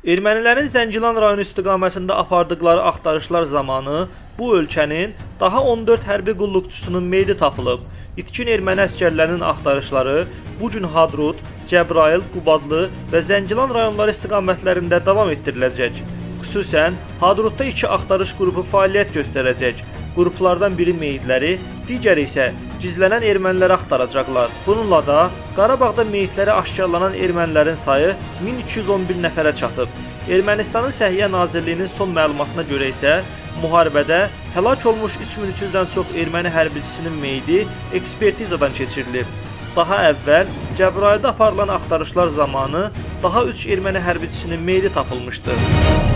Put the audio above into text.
Ermənilərin Zəngilan rayonu istiqamətində apardıqları axtarışlar zamanı bu ölkənin daha 14 hərbi qulluqçusunun meyidi tapılıb. İtkin erməni əsgərlərinin axtarışları bu gün Hadrut, Cəbrayıl, Qubadlı və Zəngilan rayonları istiqamətlərində davam etdiriləcək. Xüsusən Hadrutda 2 axtarış qrupu fəaliyyət göstərəcək. Qruplardan biri meyidləri, digəri isə gizlənən erməniləri axtaracaqlar. Bununla da Qarabağda meyidləri aşkarlanan ermənilərin sayı 1211 nəfərə çatıb. Ermənistanın Səhiyyə Nazirliyinin son məlumatına görə isə müharibədə həlak olmuş 3300-dən çox erməni hərbiçisinin meyidi ekspertizadan keçirilib. Daha əvvəl Cəbrayılda aparılan axtarışlar zamanı daha 3 erməni hərbiçisinin meyidi tapılmışdı.